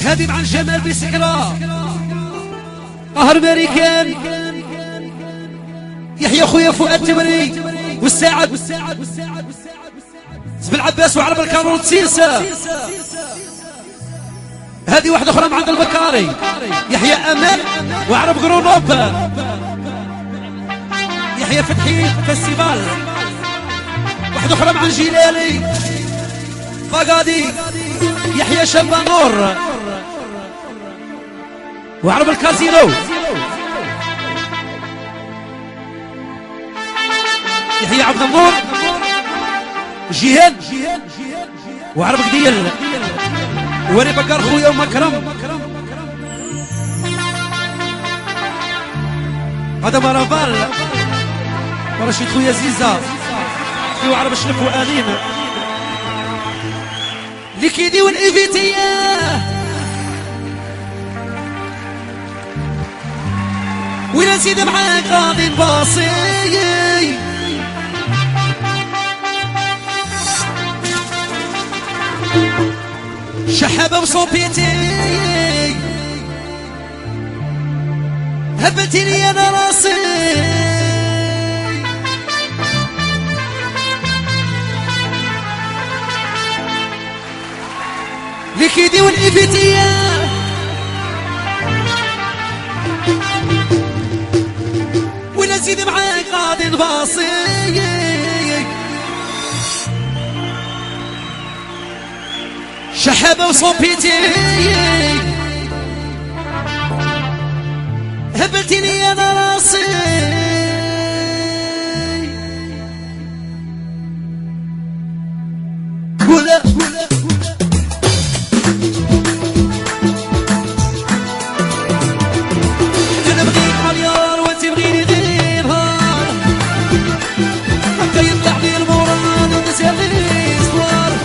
هادي مع الجمال بسكرة قهر ماريكان يحيى خويا فؤاد تمري والساعد زبل عباس وعرب الكاميرون تسيسة. هذه واحدة أخرى مع عند البكاري يحيى أمل وعرب غرونوب يحيى فتحي فيستيفال. واحدة أخرى مع الجلالي فقادي يحيى شبانور وعرب الكازينو يحيى عبد النور جيهان وعرب قديل وري بكر خويا ومكرم. هذا مرافال ورشيد خويا زيزا في عرب شرف وآلين لكيدي والإيفيتية ولا زيد معاك غادي نباصي شحابة وصوبيتي هبتيني انا راسي لكيدي والإيفيتية ولا زيد معاك غادي نباصي شحابة وصوبيتي هبلتيني انا راسي ولا انا بغيك مليار وانت بغيني غير هار هكا يطلع لي المورال ونسير لي صوار.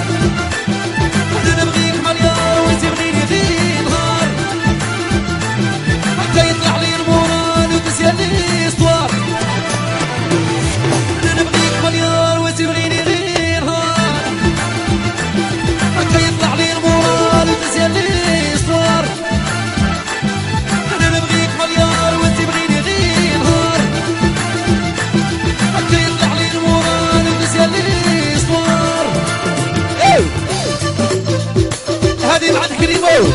انا بغيك مليار وانت بغيني غير هار هكا يطلع لي المورال ونسير لي صوار. انا بغيك مليار وانت بغيني غير هار هكا يطلع لي المورال ونسير لي صوار. انا بغيك مليار وانت بغيني غير هار هكا يطلع لي المورال ونسير لي صوار. هذه بعد كريمو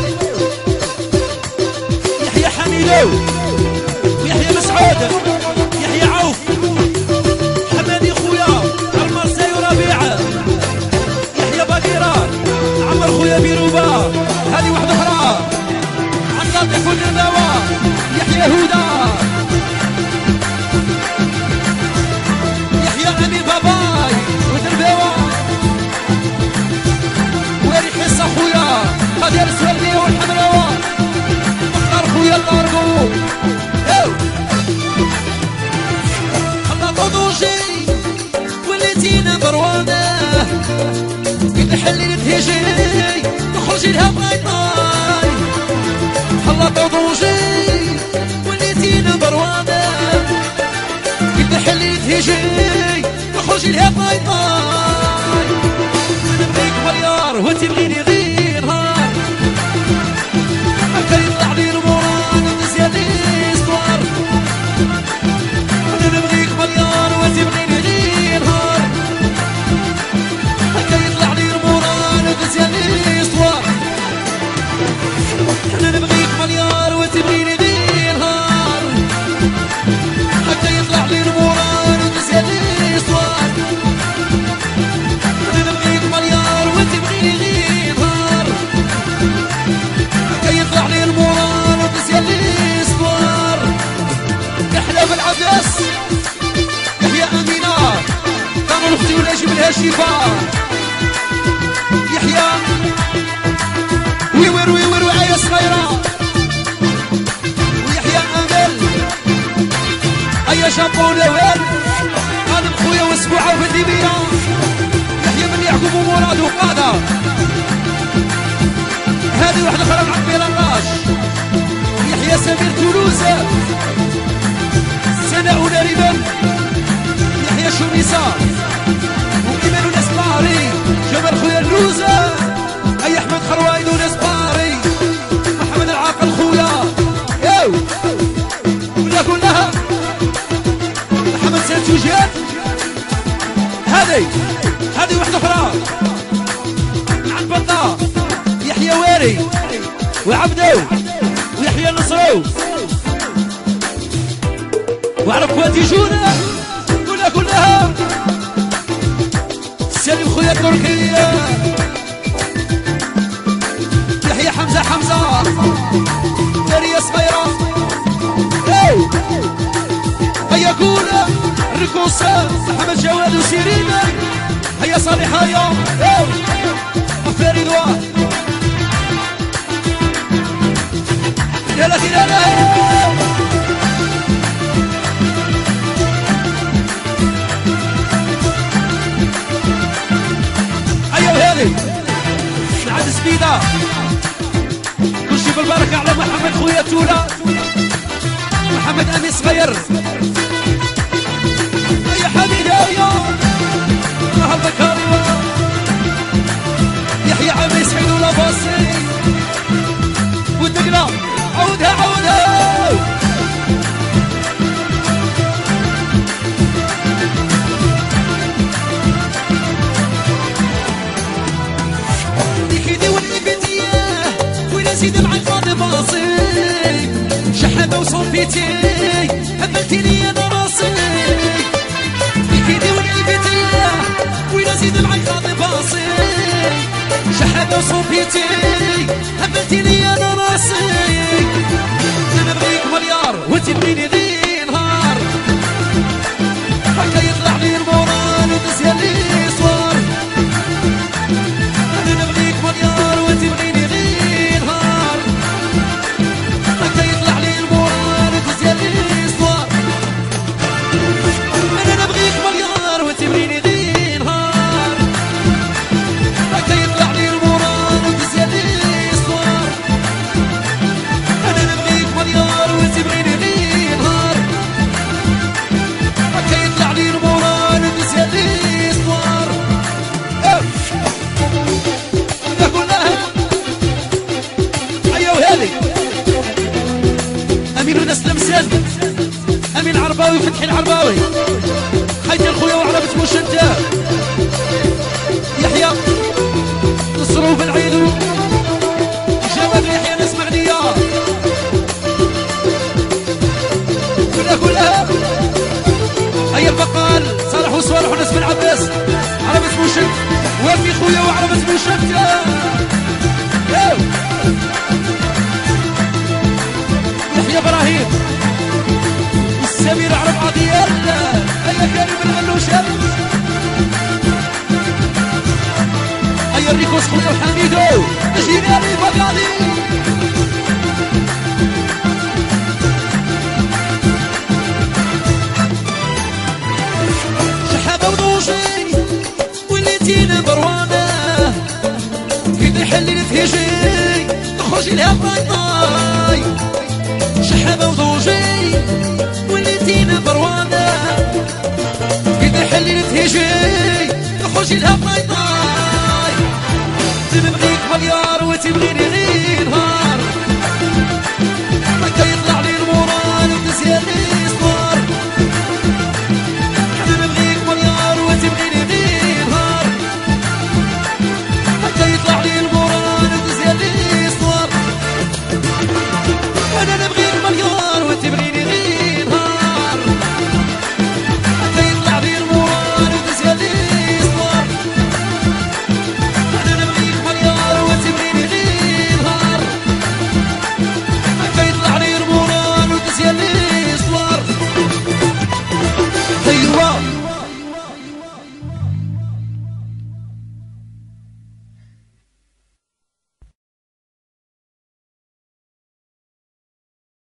يحيى حميدو ويحيى مسعود يحيى عوف حمادي خويا المرسي وربيعه يحيى بقيران عمر خويا بيروبا. هذه واحده اخرى عن طريق النبوه يحيى هدى يحيى امين باباي ودرباوه ويري حصه خويا قدير السوردي والحمراوه مختار خويا الارجو خلطوا دوجي وليتي نمبر وانه كنت حلي تهجي تخرجي لها بغيطاي. خلطوا دوجي وليتي نمبر وانه كنت حلي تهجي تخرجي لها بغيطاي. انا بغيك مليار وانت بغيني غير هار هكا يطلع لي المورال ونسير لي صوار. انا بغيك مليار وانت بغيني غير هار هكا يطلع لي المورال ونسير لي صوار. انا بغيك مليار وانت بغيني غير هار هكا يطلع لي المورال ونسير لي صوار. انا بغيك مليار وانت بغيني غير هار هكا يطلع لي المورال ونسير لي صوار. يحيى بالعباس يحيى امينه كانوا اختي ولا جيب لها شفاء يحيى ويور ويور وعيا صغيره ويحيى امل ايا جابوني وين انا خويا واسبوعه في الليبيه يحيى من يعقوب ومراد وقاده. هذه واحده اخرى مع بيلاطاش يحيى سمير تولوز سناء ونريبان يحيى شميسه وإيمان ونسباري جمال خويا الروزه اي احمد خرويد ونسباري الدواري وعبدو ويحيى النصرو وعلى قواتي جونا كلها سلم خويا تركيا يحيى حمزة داريا صغيرة هيا كولا ركوسة محمد جواد وسيرينا هيا صالح هيا فريد واه يلا كده العد سبيدة كلشي بالبركة على محمد خويا تولا محمد أمين صغير يا حبيبي يا هذا كاريو يحيى عمي سعيد ولا باصي والدقلة عودها سيدي معاك فاضي باصي شحابة وصوفيتي هبلتيني انا راسي بكيدي ونعيبتي ويلا سيدي معاك فاضي باصي شحابة وصوفيتي هبلتيني انا راسي انا نبغيك مليار وانتي تبغيني ذي نهار هكا يطلع لي المورال وتسير لي صوار انا نبغيك مليار وانتي تبغيني أمين عرباوي فتحي العرباوي حيدي الخويا وعلى بتموش انت يحيى نصرو بالعيدو جواد يحيى نسمع ليا كلها هيا البقال صالح وصالح وناس بن عباس على بتموش انت وافي خويا وعلى بتموش انت يحيى ابراهيم سمير عرب عطيال هيا كريم الغلوشة هيا الريكوس خويا وحميدو جينا لي بقالي شحابة وضوجي وليتينا بروانة كي نحلي نتهجي نخرجي لها باي شحابة وضوجي وليتينا بروانة كي نحلي نتهجي نخرجي لها باي نبغيك مليار وتبغيني